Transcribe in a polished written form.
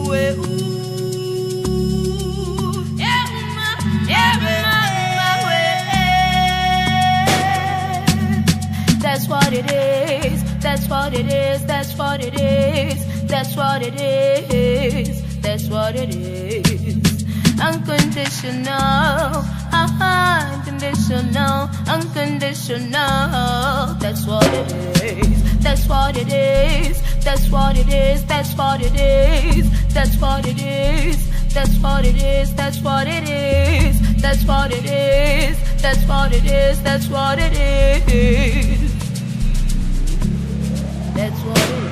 That's what it is, that's what it is, that's what it is, that's what it is, that's what it is. Unconditional, unconditional, unconditional. That's what it is, that's what it is, that's what it is, that's what it is, that's what it is, that's what it is, that's what it is, that's what it is, that's what it is, that's what it is. That's what it is.